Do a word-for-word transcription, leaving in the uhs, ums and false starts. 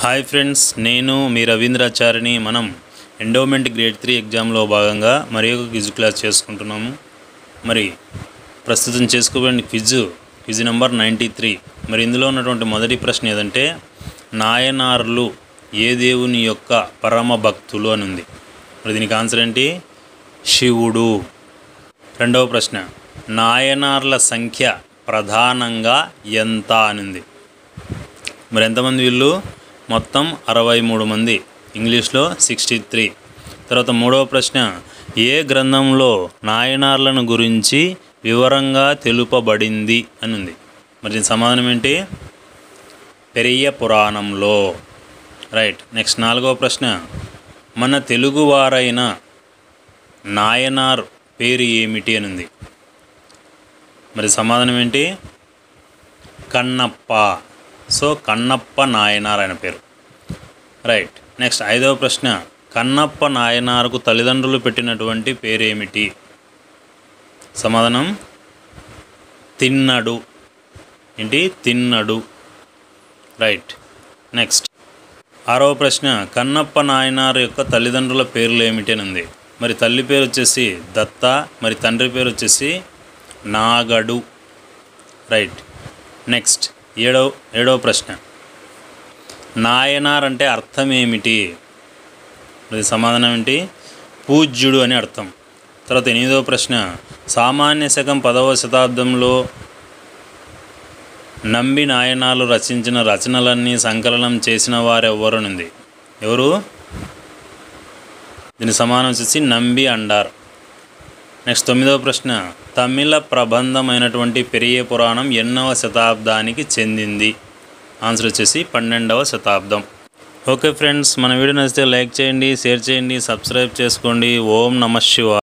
Hi friends, నేను మీ రవీంద్ర చారిని. మనం endowment grade three ఎగ్జామ్లో భాగంగా మరి ఒక క్విజ్ క్లాస్ చేసుకుంటున్నాము. మరి ప్రస్తుతం చేసుకోబడిన quiz quiz number ninety three. మరి ఇందులో ఉన్నటువంటి మొదటి ప్రశ్న ఏదంటే, నాయనార్లు ఏ దేవుని యొక్క పరమ భక్తులు అని ఉంది. మరి దీనికి ఆన్సర్ ఏంటి? శివుడు. రెండవ ప్రశ్న, నాయనార్ల సంఖ్య ప్రధానంగా ఎంత అని ఉంది. మరి ఎంతమంది వీళ్ళు? మొత్తం అరవై మూడు మంది, ఇంగ్లీష్లో సిక్స్టీ త్రీ. తర్వాత మూడవ ప్రశ్న, ఏ గ్రంథంలో నాయనార్లను గురించి వివరంగా తెలుపబడింది అని ఉంది. మరి దీని సమాధానం ఏంటి? పెరియ పురాణంలో. రైట్. నెక్స్ట్ నాలుగవ ప్రశ్న, మన తెలుగువారైన నాయనార్ పేరు ఏమిటి అని ఉంది. మరి సమాధానం ఏంటి? కన్నప్ప. సో కన్నప్ప నాయనార్ ఆయన పేరు. రైట్. నెక్స్ట్ ఐదవ ప్రశ్న, కన్నప్ప నాయనార్కు తల్లిదండ్రులు పెట్టినటువంటి పేరేమిటి? సమాధానం తిన్నడు. ఏంటి? తిన్నడు. రైట్. నెక్స్ట్ ఆరవ ప్రశ్న, కన్నప్ప నాయనార్ యొక్క తల్లిదండ్రుల పేర్లు ఏమిటి అని ఉంది. మరి తల్లి పేరు వచ్చేసి దత్త, మరి తండ్రి పేరు వచ్చేసి నాగడు. రైట్. నెక్స్ట్ ఏడవ ఏడవ ప్రశ్న, నాయనార్ అంటే అర్థం ఏమిటి? మరి సమాధానం ఏంటి? పూజ్యుడు అని అర్థం. తర్వాత ఎనిమిదవ ప్రశ్న, సామాన్య శకం పదవ శతాబ్దంలో నంబి నాయనార్లు రచించిన రచనలన్నీ సంకలనం చేసిన వారు ఎవరనుంది. ఎవరు? దీని సమానం వచ్చేసి నంబి అండార్. నెక్స్ట్ తొమ్మిదవ ప్రశ్న, తమిళ ప్రబంధమైనటువంటి పెరియ పురాణం ఎన్నవ శతాబ్దానికి చెందింది? ఆన్సర్ వచ్చేసి పన్నెండవ శతాబ్దం. ఓకే ఫ్రెండ్స్, మన వీడియో నచ్చితే లైక్ చేయండి, షేర్ చేయండి, సబ్స్క్రైబ్ చేసుకోండి. ఓం నమః శివాయ.